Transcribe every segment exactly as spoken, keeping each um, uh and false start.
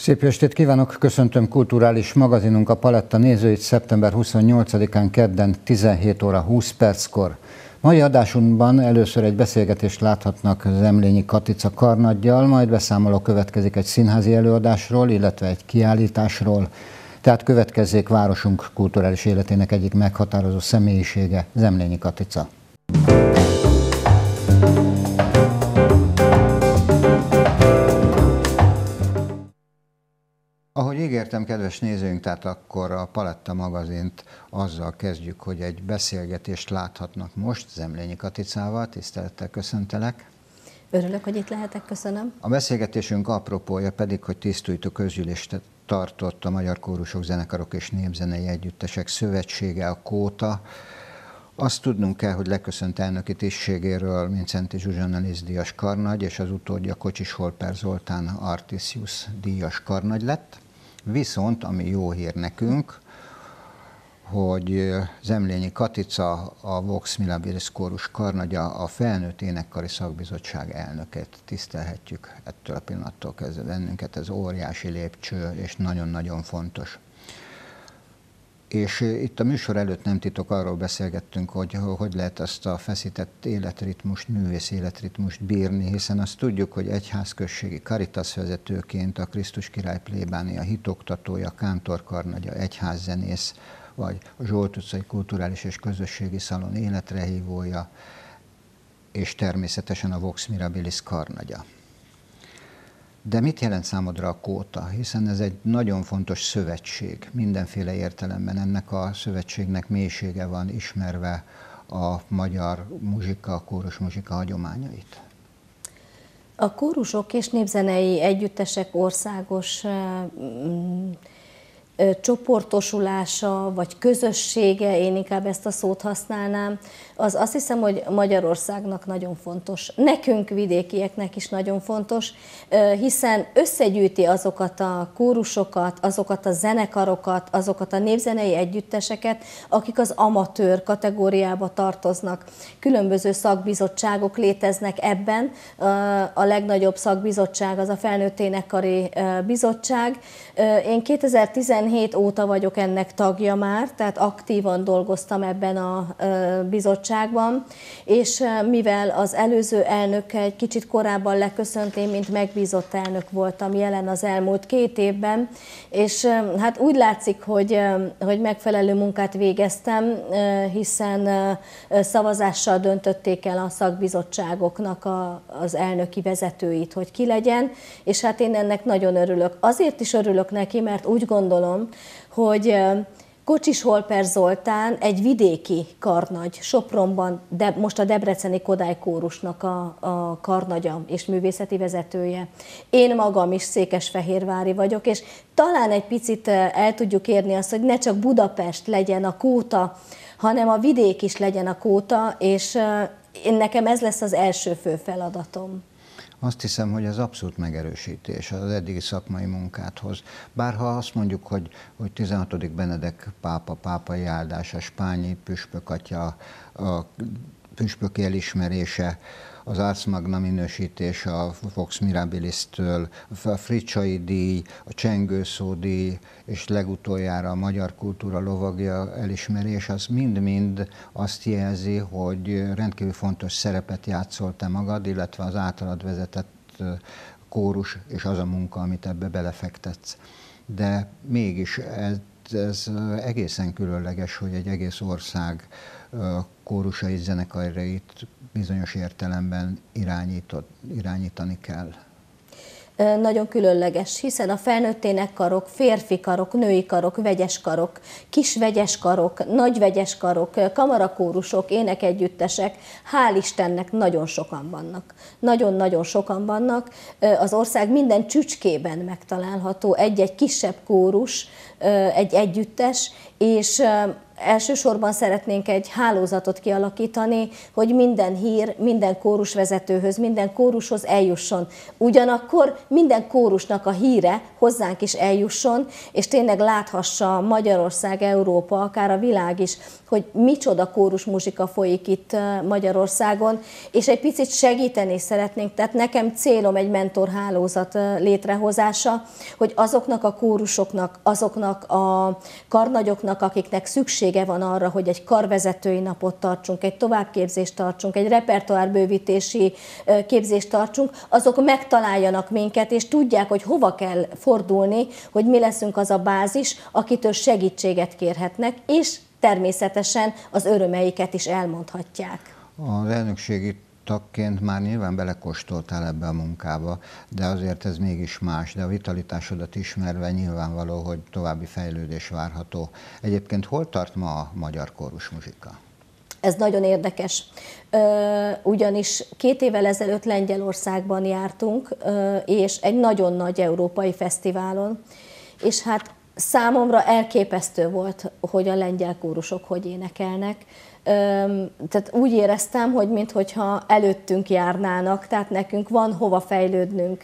Szép estét kívánok, köszöntöm kulturális magazinunk a Paletta nézőit szeptember huszonnyolcadikán kedden tizenhét óra húsz perckor. Mai adásunkban először egy beszélgetést láthatnak Zemlényi Katica karnaggyal, majd beszámoló következik egy színházi előadásról, illetve egy kiállításról. Tehát következzék városunk kulturális életének egyik meghatározó személyisége, Zemlényi Katica. Ahogy ígértem, kedves nézőink, tehát akkor a Paletta magazint azzal kezdjük, hogy egy beszélgetést láthatnak most Zemlényi Katicával. Tisztelettel köszöntelek. Örülök, hogy itt lehetek, köszönöm. A beszélgetésünk apropója pedig, hogy tisztújtó közgyűlést tartott a Magyar Kórusok, Zenekarok és Népzenei Együttesek Szövetsége, a Kóta. Azt tudnunk kell, hogy leköszönt elnöki tisztségéről Mindszenty Zsuzsanna díjas karnagy, és az utódja Kocsis Holper Zoltán Artisius díjas karnagy lett. Viszont, ami jó hír nekünk, hogy Zemlényi Katica, a Vox Mirabilis kórus karnagya, a felnőtt énekkari szakbizottság elnöket tisztelhetjük ettől a pillanattól kezdve bennünket. Ez óriási lépcső, és nagyon-nagyon fontos. És itt a műsor előtt nem titok, arról beszélgettünk, hogy hogy lehet ezt a feszített életritmust, művész életritmust bírni, hiszen azt tudjuk, hogy egyházközségi Caritas vezetőként, a Krisztus király plébánia hitoktatója, kántorkarnagya, egyházzenész, vagy a Zsolt utcai kulturális és közösségi szalon életrehívója, és természetesen a Vox Mirabilis karnagya. De mit jelent számodra a Kóta? Hiszen ez egy nagyon fontos szövetség. Mindenféle értelemben ennek a szövetségnek mélysége van, ismerve a magyar muzsika, a kórus muzsika hagyományait. A kórusok és népzenei együttesek országos csoportosulása, vagy közössége, én inkább ezt a szót használnám, az azt hiszem, hogy Magyarországnak nagyon fontos. Nekünk, vidékieknek is nagyon fontos, hiszen összegyűjti azokat a kórusokat, azokat a zenekarokat, azokat a népzenei együtteseket, akik az amatőr kategóriába tartoznak. Különböző szakbizottságok léteznek ebben. A legnagyobb szakbizottság az a Felnőtt Énekkari Bizottság. Én kétezer-tizenhét óta vagyok ennek tagja már, tehát aktívan dolgoztam ebben a bizottságban, és mivel az előző elnökkel egy kicsit korábban leköszönt, én mint megbízott elnök voltam jelen az elmúlt két évben, és hát úgy látszik, hogy, hogy megfelelő munkát végeztem, hiszen szavazással döntötték el a szakbizottságoknak a, az elnöki vezetőit, hogy ki legyen, és hát én ennek nagyon örülök. Azért is örülök neki, mert úgy gondolom, hogy Kocsis Holper Zoltán egy vidéki karnagy, Sopronban, de most a Debreceni Kodály Kórusnak a, a karnagya és művészeti vezetője. Én magam is székesfehérvári vagyok, és talán egy picit el tudjuk érni azt, hogy ne csak Budapest legyen a Kóta, hanem a vidék is legyen a Kóta, és én nekem ez lesz az első fő feladatom. Azt hiszem, hogy ez abszolút megerősítés az eddigi szakmai munkádhoz. Bárha azt mondjuk, hogy, hogy tizenhatodik Benedek pápa, pápai áldása, Spányi püspök atya, a püspöki elismerése, az Ars Magna minősítés a Vox Mirabilis-től, a Fricsai díj, a Csengőszó díj, és legutoljára a Magyar Kultúra Lovagja elismerés, az mind-mind azt jelzi, hogy rendkívül fontos szerepet játszol te magad, illetve az általad vezetett kórus, és az a munka, amit ebbe belefektetsz. De mégis ez, ez egészen különleges, hogy egy egész ország kórusait, zenekarait bizonyos értelemben irányítani kell. Nagyon különleges, hiszen a felnőtt énekkarok, férfi karok, női karok, vegyes karok, kis vegyes karok, nagy vegyes karok, kamarakórusok, énekegyüttesek, hál' Istennek nagyon sokan vannak. Nagyon-nagyon sokan vannak. Az ország minden csücskében megtalálható egy-egy kisebb kórus, egy együttes, és elsősorban szeretnénk egy hálózatot kialakítani, hogy minden hír, minden kórusvezetőhöz, minden kórushoz eljusson. Ugyanakkor minden kórusnak a híre hozzánk is eljusson, és tényleg láthassa Magyarország, Európa, akár a világ is, hogy micsoda kórusmuzsika folyik itt Magyarországon, és egy picit segíteni szeretnénk. Tehát nekem célom egy mentorhálózat létrehozása, hogy azoknak a kórusoknak, azoknak a karnagyoknak, akiknek szüksége van arra, hogy egy karvezetői napot tartsunk, egy továbbképzést tartsunk, egy repertoárbővítési képzést tartsunk, azok megtaláljanak minket, és tudják, hogy hova kell fordulni, hogy mi leszünk az a bázis, akitől segítséget kérhetnek, és természetesen az örömeiket is elmondhatják. Az elnökségi tagként már nyilván belekóstoltál ebbe a munkába, de azért ez mégis más, de a vitalitásodat ismerve nyilvánvaló, hogy további fejlődés várható. Egyébként hol tart ma a magyar kórusmuzsika? Ez nagyon érdekes, ugyanis két évvel ezelőtt Lengyelországban jártunk, és egy nagyon nagy európai fesztiválon, és hát számomra elképesztő volt, hogy a lengyel kórusok hogy énekelnek. Tehát úgy éreztem, hogy minthogyha előttünk járnának, tehát nekünk van hova fejlődnünk.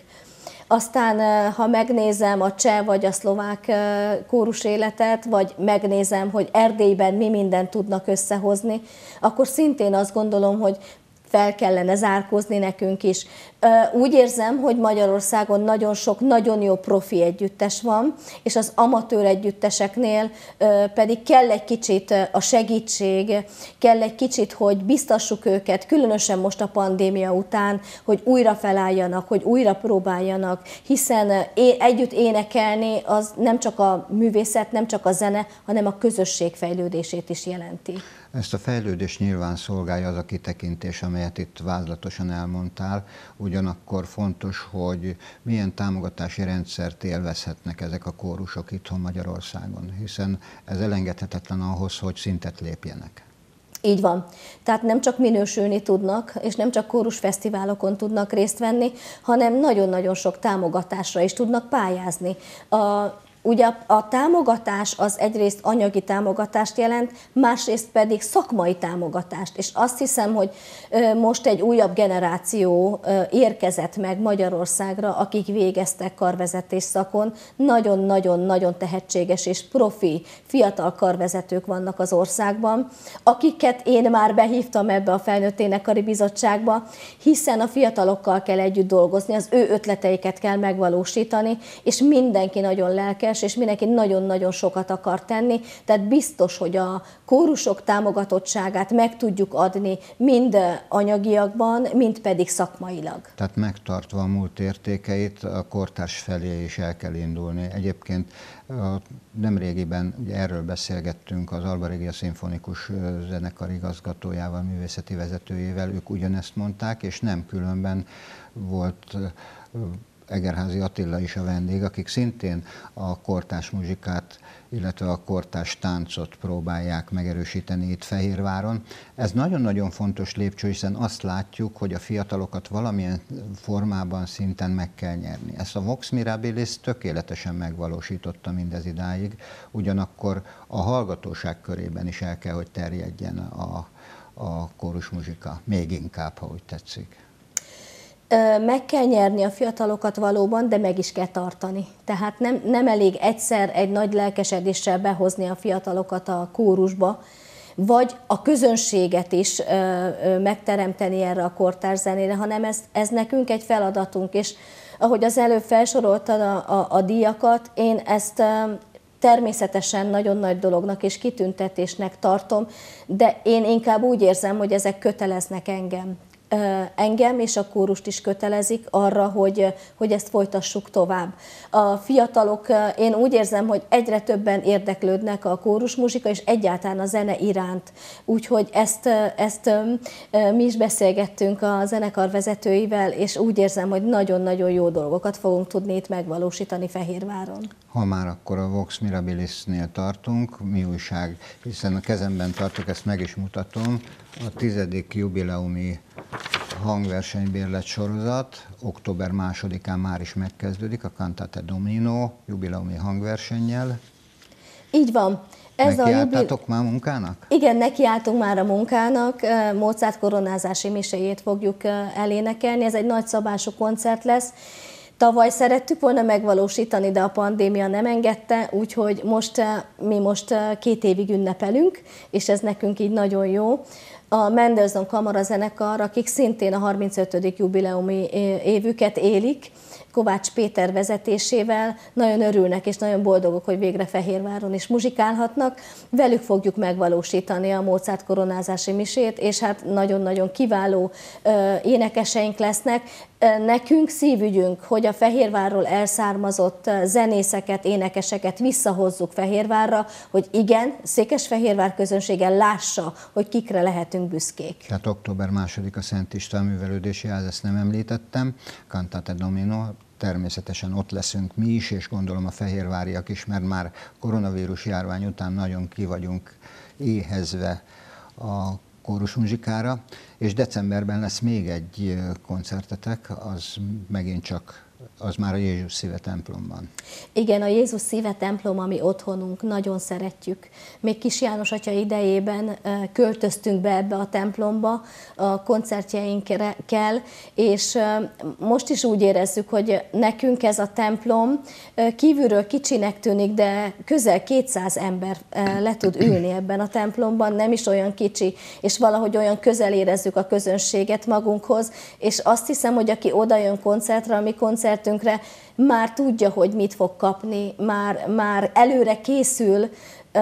Aztán, ha megnézem a cseh vagy a szlovák kórus életet, vagy megnézem, hogy Erdélyben mi mindent tudnak összehozni, akkor szintén azt gondolom, hogy fel kellene zárkózni nekünk is. Úgy érzem, hogy Magyarországon nagyon sok, nagyon jó profi együttes van, és az amatőr együtteseknél pedig kell egy kicsit a segítség, kell egy kicsit, hogy biztassuk őket, különösen most a pandémia után, hogy újra felálljanak, hogy újra próbáljanak, hiszen együtt énekelni az nem csak a művészet, nem csak a zene, hanem a közösség fejlődését is jelenti. Ezt a fejlődést nyilván szolgálja az a kitekintés, amelyet itt vázlatosan elmondtál, ugyanakkor fontos, hogy milyen támogatási rendszert élvezhetnek ezek a kórusok itthon Magyarországon, hiszen ez elengedhetetlen ahhoz, hogy szintet lépjenek. Így van. Tehát nem csak minősülni tudnak, és nem csak kórusfesztiválokon tudnak részt venni, hanem nagyon-nagyon sok támogatásra is tudnak pályázni. A Ugye a támogatás az egyrészt anyagi támogatást jelent, másrészt pedig szakmai támogatást. És azt hiszem, hogy most egy újabb generáció érkezett meg Magyarországra, akik végeztek karvezetés szakon. Nagyon-nagyon-nagyon tehetséges és profi fiatal karvezetők vannak az országban, akiket én már behívtam ebbe a Felnőtt Énekkari Bizottságba, hiszen a fiatalokkal kell együtt dolgozni, az ő ötleteiket kell megvalósítani, és mindenki nagyon lelkes, és mindenki nagyon-nagyon sokat akar tenni, tehát biztos, hogy a kórusok támogatottságát meg tudjuk adni mind anyagiakban, mind pedig szakmailag. Tehát megtartva a múlt értékeit, a kortárs felé is el kell indulni. Egyébként nemrégiben ugye erről beszélgettünk az Alba Regia Szimfonikus Zenekar igazgatójával, művészeti vezetőjével, ők ugyanezt mondták, és nem különben volt Egerházy Attila is a vendég, akik szintén a kortárs muzsikát, illetve a kortárs táncot próbálják megerősíteni itt Fehérváron. Ez nagyon-nagyon fontos lépcső, hiszen azt látjuk, hogy a fiatalokat valamilyen formában, szinten meg kell nyerni. Ezt a Vox Mirabilis tökéletesen megvalósította mindez idáig, ugyanakkor a hallgatóság körében is el kell, hogy terjedjen a, a kórusmuzsika, még inkább, ha úgy tetszik. Meg kell nyerni a fiatalokat valóban, de meg is kell tartani. Tehát nem, nem elég egyszer egy nagy lelkesedéssel behozni a fiatalokat a kórusba, vagy a közönséget is ö, ö, megteremteni erre a kortárs zenére, hanem ez, ez nekünk egy feladatunk. És ahogy az előbb felsoroltad a, a, a díjakat, én ezt ö, természetesen nagyon nagy dolognak és kitüntetésnek tartom, de én inkább úgy érzem, hogy ezek köteleznek engem. Engem és a kórust is kötelezik arra, hogy, hogy ezt folytassuk tovább. A fiatalok, én úgy érzem, hogy egyre többen érdeklődnek a kórusmuzsika és egyáltalán a zene iránt. Úgyhogy ezt, ezt mi is beszélgettünk a zenekar vezetőivel, és úgy érzem, hogy nagyon-nagyon jó dolgokat fogunk tudni itt megvalósítani Fehérváron. Ha már akkor a Vox Mirabilisnél tartunk, mi újság, hiszen a kezemben tartok, ezt meg is mutatom, a tizedik jubileumi hangversenybérlet sorozat, október másodikán már is megkezdődik a Cantate Domino jubileumi hangversennyel. Így van. Ez Nekiálltátok jubil... már munkának? Igen, nekiálltunk már a munkának. Mozart koronázási miséjét fogjuk elénekelni. Ez egy nagyszabású koncert lesz. Tavaly szerettük volna megvalósítani, de a pandémia nem engedte, úgyhogy most mi most két évig ünnepelünk, és ez nekünk így nagyon jó. A Mendelssohn Kamarazenekar, akik szintén a harmincötödik jubileumi évüket élik, Kovács Péter vezetésével nagyon örülnek és nagyon boldogok, hogy végre Fehérváron is muzsikálhatnak. Velük fogjuk megvalósítani a Mozart koronázási misét, és hát nagyon-nagyon kiváló énekeseink lesznek. Nekünk szívügyünk, hogy a Fehérvárról elszármazott zenészeket, énekeseket visszahozzuk Fehérvárra, hogy igen, Székesfehérvár közönsége lássa, hogy kikre lehetünk büszkék. Tehát október másodika Szent István művelődési ház, ezt nem említettem, Cantate Domino, természetesen ott leszünk mi is, és gondolom a fehérváriak is, mert már koronavírus járvány után nagyon ki vagyunk éhezve a kórusmuzsikára, és decemberben lesz még egy koncertetek, az megint csak, az már a Jézus Szíve templomban. Igen, a Jézus Szíve templom, ami otthonunk, nagyon szeretjük. Még Kis János atya idejében költöztünk be ebbe a templomba a koncertjeinkkel, és most is úgy érezzük, hogy nekünk ez a templom kívülről kicsinek tűnik, de közel kétszáz ember le tud ülni ebben a templomban, nem is olyan kicsi, és valahogy olyan közel érezzük a közönséget magunkhoz, és azt hiszem, hogy aki oda jön koncertre, ami koncertünkre, már tudja, hogy mit fog kapni, már, már előre készül uh,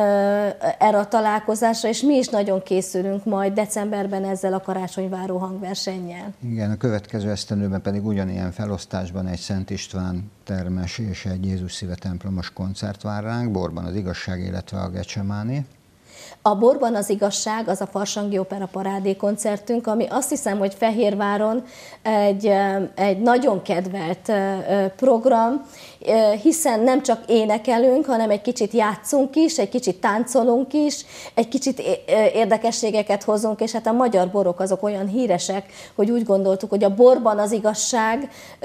erre a találkozásra, és mi is nagyon készülünk majd decemberben ezzel a karácsonyváró hangversennyel. Igen, a következő esztendőben pedig ugyanilyen felosztásban egy Szent István termes és egy Jézus Szíve templomos koncert vár ránk, Borban az Igazság, illetve a Gecsemáné. A Borban az Igazság, az a Farsangi Opera parádé koncertünk, ami azt hiszem, hogy Fehérváron egy, egy nagyon kedvelt program, hiszen nem csak énekelünk, hanem egy kicsit játszunk is, egy kicsit táncolunk is, egy kicsit érdekességeket hozunk, és hát a magyar borok azok olyan híresek, hogy úgy gondoltuk, hogy a Borban az Igazság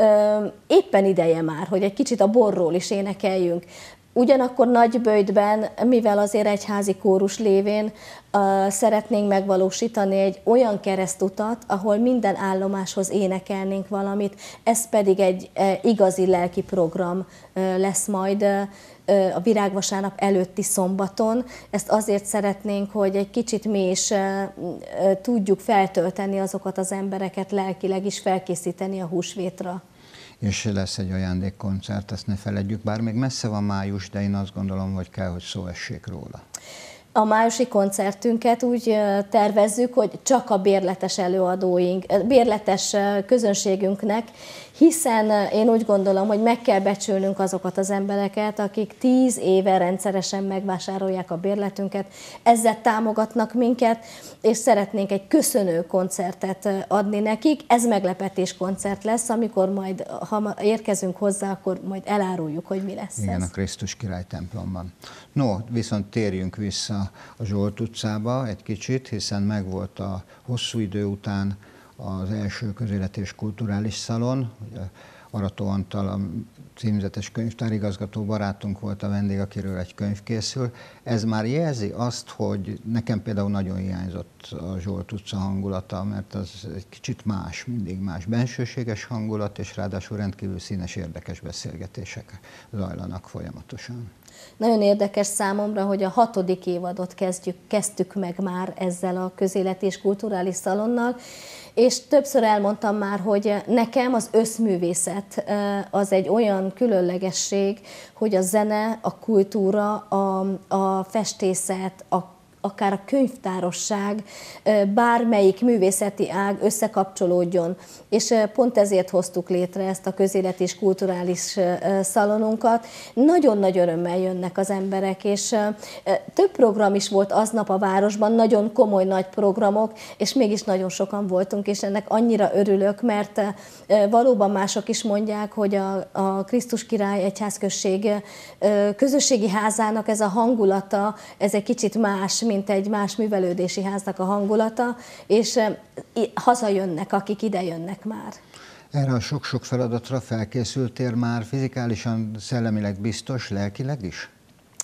éppen ideje már, hogy egy kicsit a borról is énekeljünk. Ugyanakkor Nagyböjtben, mivel azért egyházi kórus lévén uh, szeretnénk megvalósítani egy olyan keresztutat, ahol minden állomáshoz énekelnénk valamit, ez pedig egy uh, igazi lelki program uh, lesz majd uh, a Virágvasárnap előtti szombaton. Ezt azért szeretnénk, hogy egy kicsit mi is uh, uh, tudjuk feltölteni azokat az embereket, lelkileg is felkészíteni a húsvétra. És lesz egy ajándékkoncert, ezt ne feledjük, bár még messze van május, de én azt gondolom, hogy kell, hogy szó essék róla. A májusi koncertünket úgy tervezzük, hogy csak a bérletes előadóink, bérletes közönségünknek, hiszen én úgy gondolom, hogy meg kell becsülnünk azokat az embereket, akik tíz éve rendszeresen megvásárolják a bérletünket, ezzel támogatnak minket, és szeretnénk egy köszönő koncertet adni nekik. Ez meglepetés koncert lesz, amikor majd, ha érkezünk hozzá, akkor majd eláruljuk, hogy mi lesz. Igen, ez. A Krisztus Király templomban. No, viszont térjünk vissza a Zsolt utcába egy kicsit, hiszen megvolt a hosszú idő után az első közéleti és kulturális szalon. Arató Antal, a címzetes könyvtárigazgató barátunk volt a vendég, akiről egy könyv készül. Ez már jelzi azt, hogy nekem például nagyon hiányzott a Zsolt utca hangulata, mert az egy kicsit más, mindig más. Bensőséges hangulat, és ráadásul rendkívül színes, érdekes beszélgetések zajlanak folyamatosan. Nagyon érdekes számomra, hogy a hatodik évadot kezdjük, kezdtük meg már ezzel a közéleti és kulturális szalonnal, és többször elmondtam már, hogy nekem az összművészet az egy olyan különlegesség, hogy a zene, a kultúra, a, a festészet, a akár a könyvtárosság, bármelyik művészeti ág összekapcsolódjon. És pont ezért hoztuk létre ezt a közéleti és kulturális szalonunkat. Nagyon nagy örömmel jönnek az emberek, és több program is volt aznap a városban, nagyon komoly nagy programok, és mégis nagyon sokan voltunk, és ennek annyira örülök, mert valóban mások is mondják, hogy a, a Krisztus Király Egyházközség közösségi házának ez a hangulata, ez egy kicsit más, mint egy más művelődési háznak a hangulata, és hazajönnek, akik ide jönnek már. Erre a sok-sok feladatra felkészültél már fizikálisan, szellemileg biztos, lelkileg is?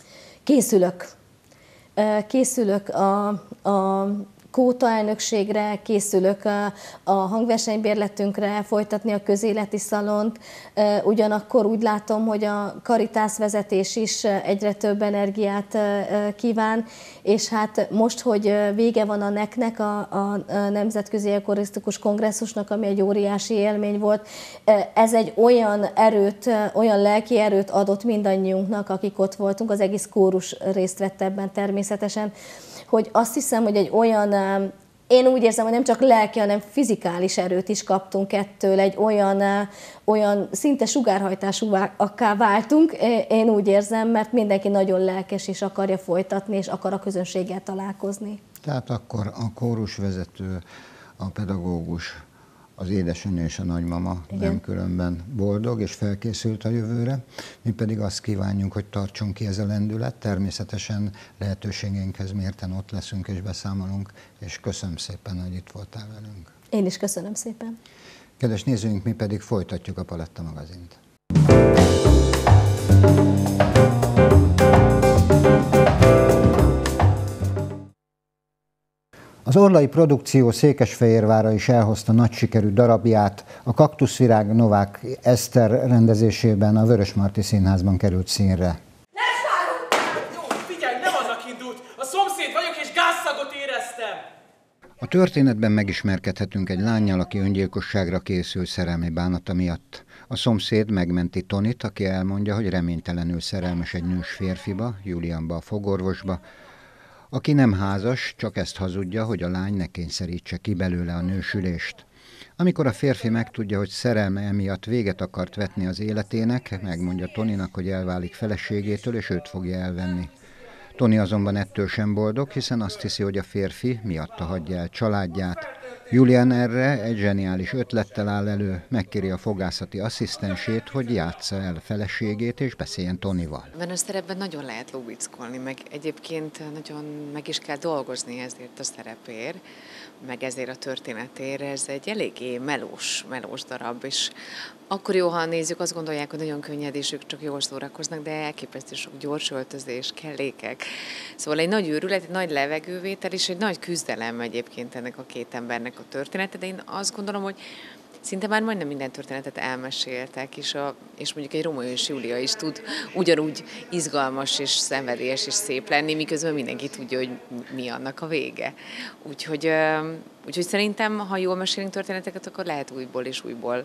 Készülök. Készülök a, a Kóta elnökségre, készülök a, a hangversenybérletünkre, folytatni a közéleti szalont. Ugyanakkor úgy látom, hogy a Caritas vezetés is egyre több energiát kíván, és hát most, hogy vége van a neknek, a, a Nemzetközi Eukarisztikus Kongresszusnak, ami egy óriási élmény volt, ez egy olyan erőt, olyan lelki erőt adott mindannyiunknak, akik ott voltunk, az egész kórus részt vett ebben természetesen, hogy azt hiszem, hogy egy olyan, én úgy érzem, hogy nem csak lelki, hanem fizikális erőt is kaptunk ettől, egy olyan, olyan szinte sugárhajtásúvá váltunk, én úgy érzem, mert mindenki nagyon lelkes és akarja folytatni, és akar a közönséggel találkozni. Tehát akkor a kórusvezető, a pedagógus, az édesanyja és a nagymama igen. nem különben boldog és felkészült a jövőre. Mi pedig azt kívánjuk, hogy tartson ki ez a lendület. Természetesen lehetőségeinkhez mérten ott leszünk és beszámolunk, és köszönöm szépen, hogy itt voltál velünk. Én is köszönöm szépen. Kedves nézőink, mi pedig folytatjuk a Paletta magazint. Az Orlai Produkció Székesfehérvárra is elhozta nagy sikerű darabját, a Kaktuszvirág Novák Eszter rendezésében a Vörösmarty Színházban került színre. Jó, figyelj, nem annak indult! A szomszéd vagyok és gázszagot éreztem! A történetben megismerkedhetünk egy lánnyal, aki öngyilkosságra készül szerelmi bánata miatt. A szomszéd megmenti Tonit, aki elmondja, hogy reménytelenül szerelmes egy nős férfiba, Julianba a fogorvosba, aki nem házas, csak ezt hazudja, hogy a lány ne kényszerítse ki belőle a nősülést. Amikor a férfi megtudja, hogy szerelme emiatt véget akart vetni az életének, megmondja Toninak, hogy elválik feleségétől, és őt fogja elvenni. Toni azonban ettől sem boldog, hiszen azt hiszi, hogy a férfi miatta hagyja el családját. Julian erre egy zseniális ötlettel áll elő, megkéri a fogászati asszisztensét, hogy játsza el feleségét és beszéljen Tonival. Benne a szerepben nagyon lehet lóbickolni, meg egyébként nagyon meg is kell dolgozni ezért a szerepért, meg ezért a történetért. Ez egy eléggé melós, melós darab, és akkor jó, ha nézzük, azt gondolják, hogy nagyon könnyed, és ők csak jól szórakoznak, de elképesztő sok gyors öltözés, kellékek. Szóval egy nagy őrület, egy nagy levegővétel, és egy nagy küzdelem egyébként ennek a két embernek a története, de én azt gondolom, hogy szinte már majdnem minden történetet elmeséltek, és, a, és mondjuk egy Rómeó és Júlia is tud ugyanúgy izgalmas és szenvedélyes és szép lenni, miközben mindenki tudja, hogy mi annak a vége. Úgyhogy, úgyhogy szerintem, ha jól mesélünk történeteket, akkor lehet újból és újból.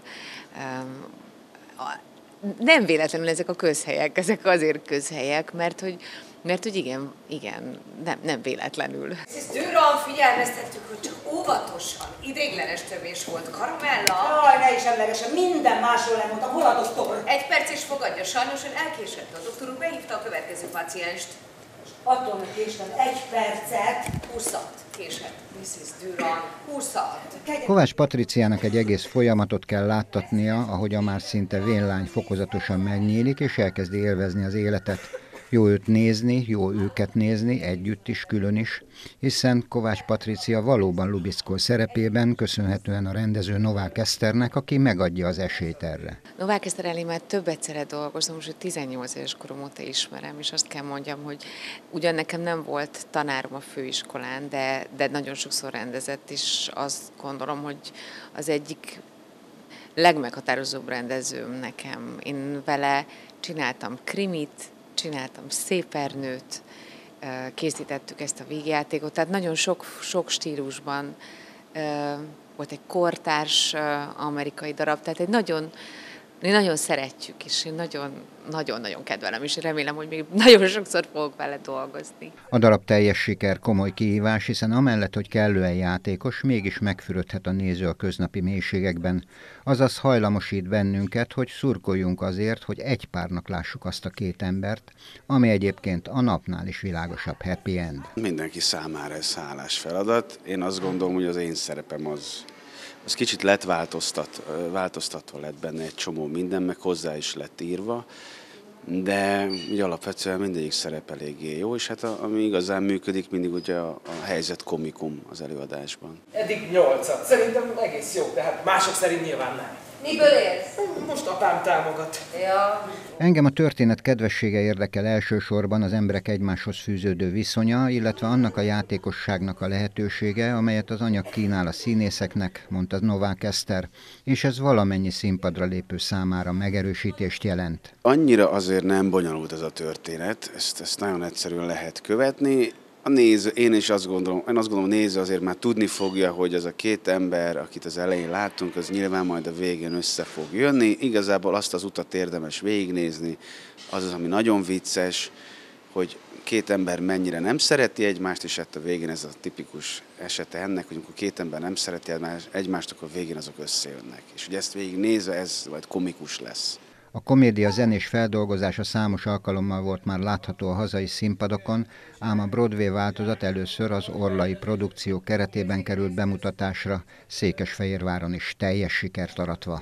Nem véletlenül ezek a közhelyek, ezek azért közhelyek, mert hogy Mert hogy igen, igen, nem, nem véletlenül. Ezt Dőran figyelmeztettük, hogy csak óvatosan, ideiglenes tövés volt, karamella. Jaj, ne is emlegesen, minden másról elmondtam, hol a doktor? Egy perc is fogadja, sajnos ön elkésett. A doktor úr behívta a következő pacienst. Attól, hogy késtem egy percet. húszat késett, missziz Dőran, húszat. Kovács Patriciának egy egész folyamatot kell láttatnia, ahogy a már szinte vénlány fokozatosan megnyílik, és elkezdi élvezni az életet. Jó őt nézni, jó őket nézni, együtt is, külön is, hiszen Kovács Patricia valóban lubickol szerepében, köszönhetően a rendező Novák Eszternek, aki megadja az esélyt erre. Novák Eszter elé már több egyszerre dolgozom, most tizennyolc éves korom óta ismerem, és azt kell mondjam, hogy ugyan nekem nem volt tanárom a főiskolán, de, de nagyon sokszor rendezett, és azt gondolom, hogy az egyik legmeghatározóbb rendezőm nekem. Én vele csináltam krimit, csináltam szépernőt, készítettük ezt a vígjátékot, tehát nagyon sok, sok stílusban volt egy kortárs amerikai darab, tehát egy nagyon, mi nagyon szeretjük, és én nagyon, nagyon-nagyon kedvelem, és remélem, hogy még nagyon sokszor fogok vele dolgozni. A darab teljes siker, komoly kihívás, hiszen amellett, hogy kellően játékos, mégis megfürödhet a néző a köznapi mélységekben, azaz hajlamosít bennünket, hogy szurkoljunk azért, hogy egy párnak lássuk azt a két embert, ami egyébként a napnál is világosabb happy end. Mindenki számára ez hálás feladat. Én azt gondolom, hogy az én szerepem az Az kicsit lett változtat, változtatva lett benne egy csomó minden, meg hozzá is lett írva, de ugye alapvetően mindegyik szerep eléggé jó, és hát a, ami igazán működik, mindig ugye a, a helyzet komikum az előadásban. Eddig nyolcat. Szerintem egész jó, de hát mások szerint nyilván nem. Miből élsz? Most apám támogat. Ja. Engem a történet kedvessége érdekel elsősorban, az emberek egymáshoz fűződő viszonya, illetve annak a játékosságnak a lehetősége, amelyet az anyag kínál a színészeknek, mondta Novák Eszter, és ez valamennyi színpadra lépő számára megerősítést jelent. Annyira azért nem bonyolult ez a történet, ezt, ezt nagyon egyszerűen lehet követni. A néző, én is azt gondolom, én azt gondolom, a néző azért már tudni fogja, hogy az a két ember, akit az elején láttunk, az nyilván majd a végén össze fog jönni. Igazából azt az utat érdemes végignézni, az az, ami nagyon vicces, hogy két ember mennyire nem szereti egymást, és hát a végén ez a tipikus esete ennek, hogy amikor két ember nem szereti egymást, akkor a végén azok összejönnek. És ugye ezt végignézve, ez majd komikus lesz. A komédia zenés feldolgozása számos alkalommal volt már látható a hazai színpadokon, ám a Broadway változat először az Orlai produkció keretében került bemutatásra, Székesfehérváron is teljes sikert aratva.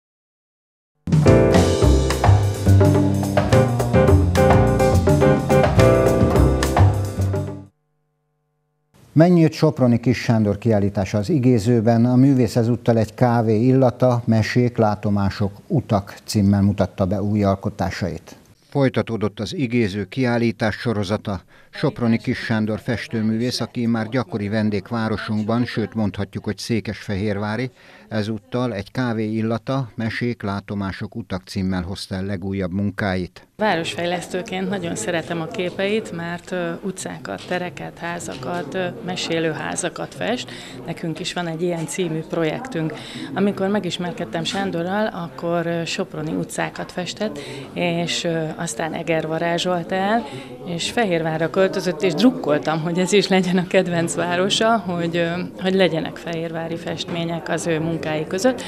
Mennyőt Soproni Kis Sándor kiállítása az Igézőben, a művész ezúttal egy kávé illata, mesék, látomások, utak címmel mutatta be új alkotásait. Folytatódott az Igéző kiállítás sorozata. Soproni Kis Sándor festőművész, aki már gyakori vendég városunkban, sőt mondhatjuk, hogy székesfehérvári, ezúttal egy kávé illata, mesék, látomások, utak címmel hozta el legújabb munkáit. Városfejlesztőként nagyon szeretem a képeit, mert utcákat, tereket, házakat, mesélőházakat fest. Nekünk is van egy ilyen című projektünk. Amikor megismerkedtem Sándorral, akkor soproni utcákat festett, és aztán Eger varázsolt el, és Fehérvárra költözött, és drukkoltam, hogy ez is legyen a kedvenc városa, hogy, hogy legyenek fehérvári festmények az ő munkái között.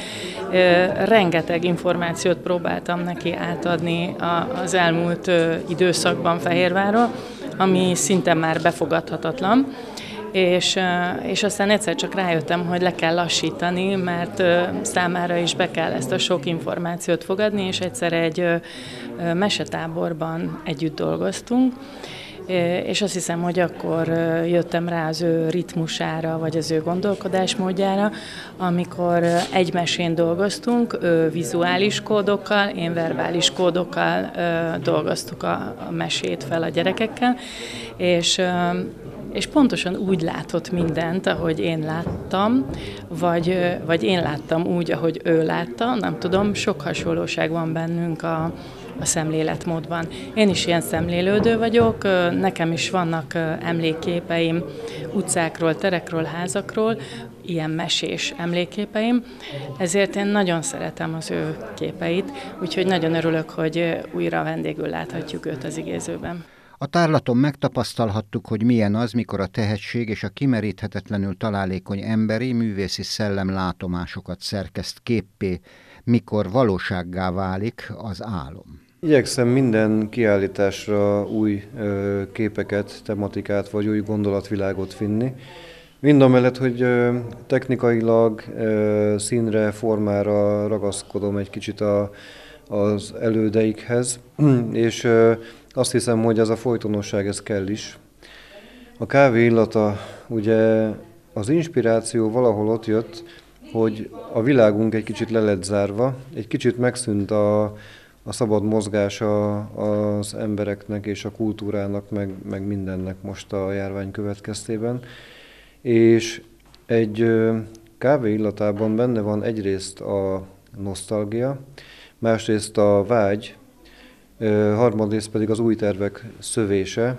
Rengeteg információt próbáltam neki átadni az elmúlt időszakban Fehérvárról, ami szinte már befogadhatatlan. És, és aztán egyszer csak rájöttem, hogy le kell lassítani, mert számára is be kell ezt a sok információt fogadni, és egyszer egy mesetáborban együtt dolgoztunk, és azt hiszem, hogy akkor jöttem rá az ő ritmusára, vagy az ő gondolkodásmódjára, amikor egy mesén dolgoztunk, ő vizuális kódokkal, én verbális kódokkal dolgoztuk a mesét fel a gyerekekkel, és és pontosan úgy látott mindent, ahogy én láttam, vagy, vagy én láttam úgy, ahogy ő látta, nem tudom, sok hasonlóság van bennünk a, a szemléletmódban. Én is ilyen szemlélődő vagyok, nekem is vannak emlékképeim utcákról, terekről, házakról, ilyen mesés emlékképeim, ezért én nagyon szeretem az ő képeit, úgyhogy nagyon örülök, hogy újra vendégül láthatjuk őt az Igézőben. A tárlaton megtapasztalhattuk, hogy milyen az, mikor a tehetség és a kimeríthetetlenül találékony emberi, művészi szellem látomásokat szerkeszt képpé, mikor valósággá válik az álom. Igyekszem minden kiállításra új ö, képeket, tematikát vagy új gondolatvilágot vinni. Mindamellett, hogy ö, technikailag, ö, színre, formára ragaszkodom egy kicsit a, az elődeikhez, és ö, azt hiszem, hogy ez a folytonosság, ez kell is. A kávé illata, ugye az inspiráció valahol ott jött, hogy a világunk egy kicsit le lett zárva, egy kicsit megszűnt a, a szabad mozgása az embereknek és a kultúrának, meg, meg mindennek most a járvány következtében. És egy kávé illatában benne van egyrészt a nosztalgia, másrészt a vágy, harmadrészt pedig az új tervek szövése.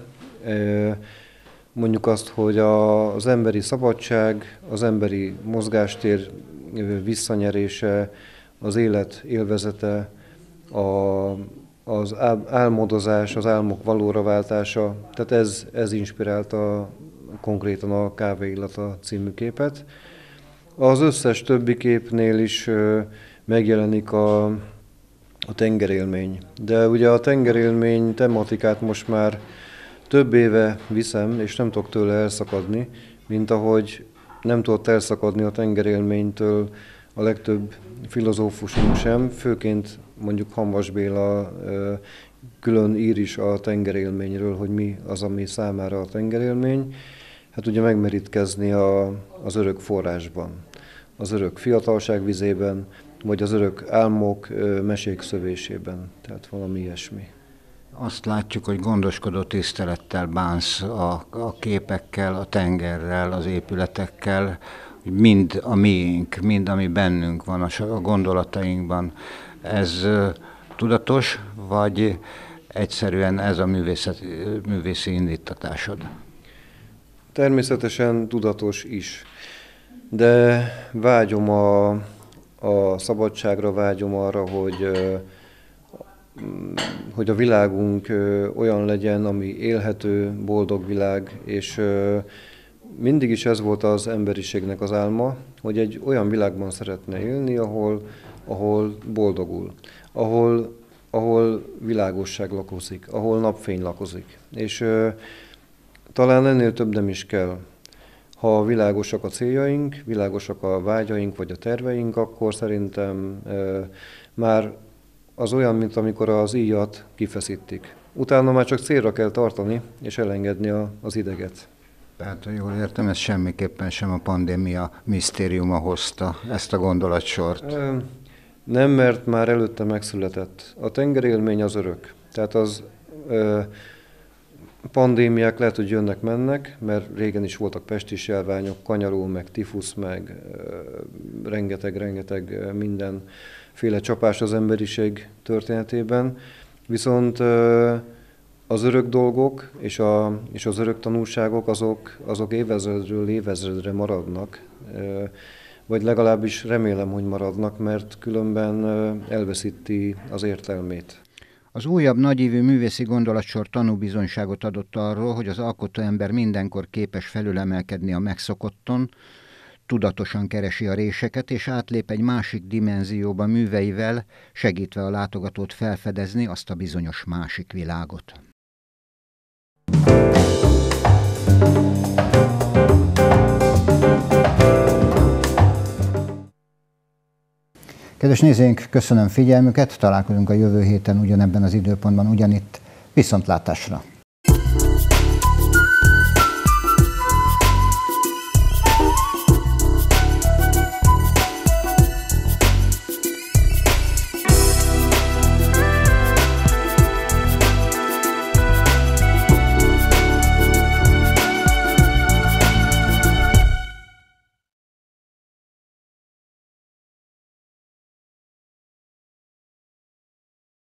Mondjuk azt, hogy az emberi szabadság, az emberi mozgástér visszanyerése, az élet élvezete, a, az álmodozás, az álmok valóra váltása, tehát ez, ez inspirálta konkrétan a Kávé illata című képet. Az összes többi képnél is megjelenik a a tengerélmény. De ugye a tengerélmény tematikát most már több éve viszem, és nem tudok tőle elszakadni, mint ahogy nem tudott elszakadni a tengerélménytől a legtöbb filozófusunk sem, főként mondjuk Hamvas Béla külön ír is a tengerélményről, hogy mi az, ami számára a tengerélmény. Hát ugye megmerítkezni a, az örök forrásban, az örök fiatalság vizében, vagy az örök álmok, mesék szövésében, tehát valami ilyesmi. Azt látjuk, hogy gondoskodó tisztelettel bánsz a, a képekkel, a tengerrel, az épületekkel, hogy mind a miénk, mind ami bennünk van a gondolatainkban. Ez tudatos, vagy egyszerűen ez a művészet, művészi indítatásod? Természetesen tudatos is, de vágyom a, a szabadságra, vágyom arra, hogy, hogy a világunk olyan legyen, ami élhető, boldog világ, és mindig is ez volt az emberiségnek az álma, hogy egy olyan világban szeretne élni, ahol, ahol boldogul, ahol, ahol világosság lakozik, ahol napfény lakozik. És ö, talán ennél több nem is kell. Ha világosak a céljaink, világosak a vágyaink vagy a terveink, akkor szerintem ö, már az olyan, mint amikor az íjat kifeszítik. Utána már csak célra kell tartani és elengedni a, az ideget. Tehát, ha jól értem, ez semmiképpen sem a pandémia misztériuma hozta ezt a gondolatsort. Ö, nem, mert már előtte megszületett. A tengerélmény az örök. Tehát az ö, pandémiák lehet, hogy jönnek-mennek, mert régen is voltak pestis járványok, kanyaró, meg tifusz, meg rengeteg-rengeteg mindenféle csapás az emberiség történetében. Viszont ö, az örök dolgok és, a, és az örök tanulságok azok, azok évezredről évezredre maradnak, vagy legalábbis remélem, hogy maradnak, mert különben elveszíti az értelmét. Az újabb nagyívű művészi gondolatsor tanúbizonyságot adott arról, hogy az alkotó ember mindenkor képes felülemelkedni a megszokotton, tudatosan keresi a réseket, és átlép egy másik dimenzióba műveivel, segítve a látogatót felfedezni azt a bizonyos másik világot. Kedves nézőink, köszönöm figyelmüket, találkozunk a jövő héten ugyanebben az időpontban, ugyanitt. Viszontlátásra!